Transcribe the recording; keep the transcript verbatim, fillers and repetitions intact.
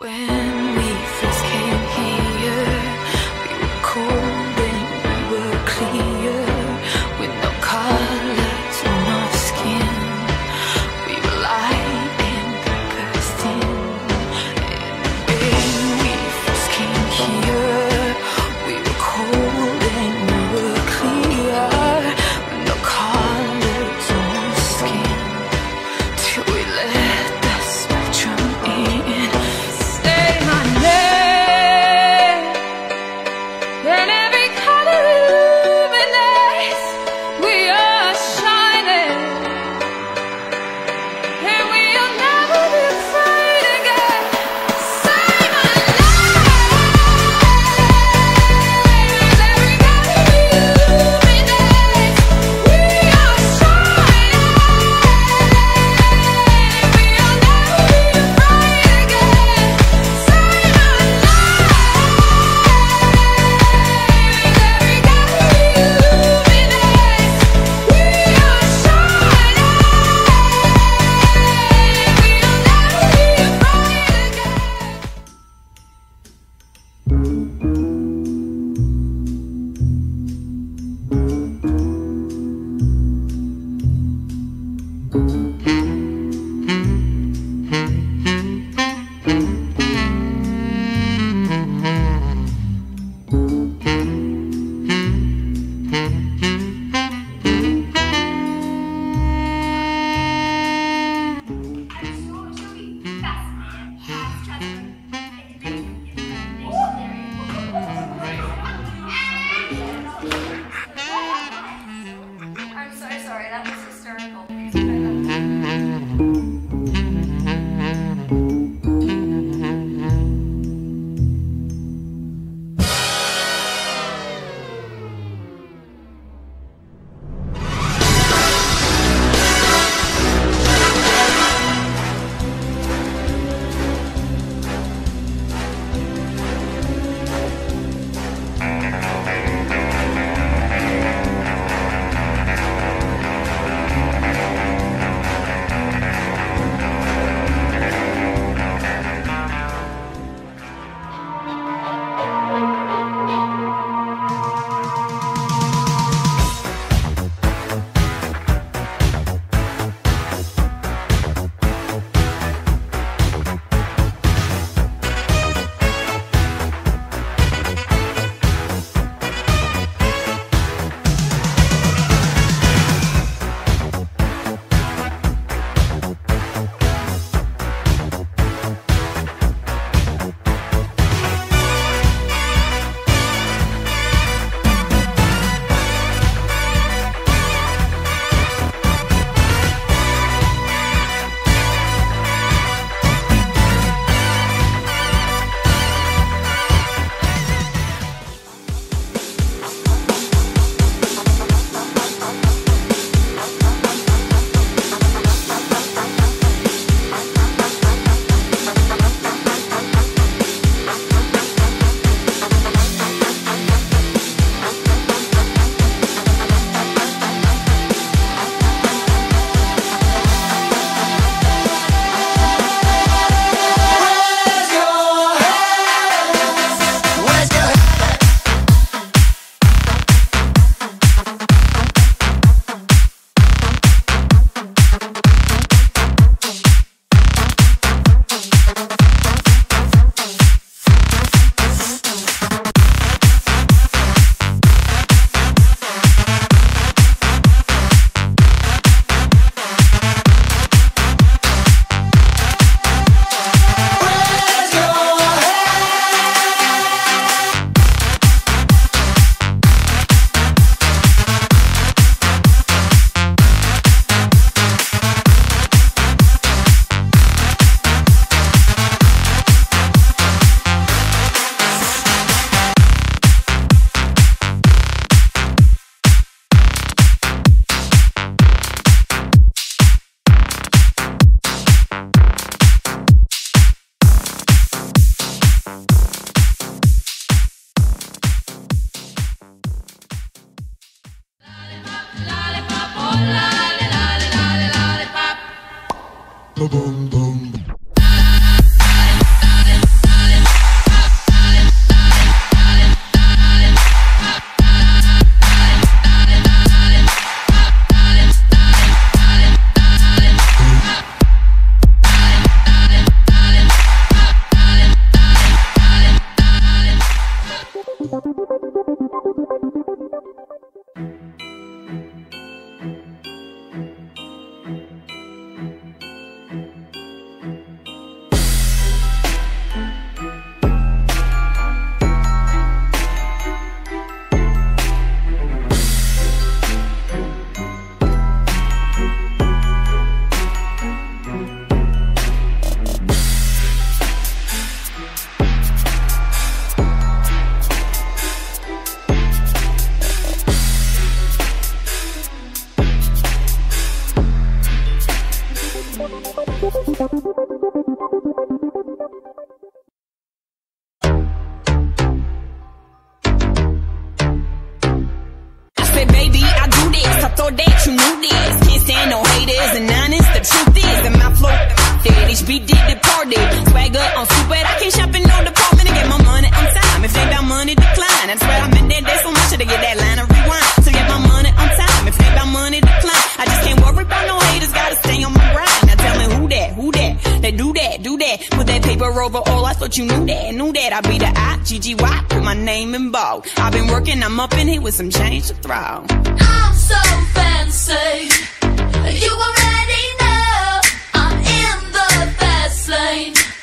When we first came here, we were cold and we were clear, with no colors on our skin. We were light and bursting. And when we first came here, we were cold and we were clear, with no colors on our skin. Till we let the spectrum in. Say my name, and every color illuminates. We are shining, and we'll never be afraid again. Say my name, every color illuminates. We are shining, and we'll never be afraid again. Say my I'm so sorry, that was hysterical. Please try that. boom boom. thought that you knew this. Can't stand no haters and honest. The truth is that my flow dead. H B did the party. Swagger on stupid. I can't shop in no department to get my money on time. If they got money, decline. I swear I meant that day so much to get that line of rewind. To get my money on time. If they got money, decline. I just can't worry about no haters. Gotta stay on my grind. Now tell me who that, who that? They do that, do that. Put that paper over all. I thought you knew that, knew that. I be the I G G Y. Put my name in bold. I've been working. I'm up in here with some change to throw. I'm so fancy. You already know I'm in the fast lane.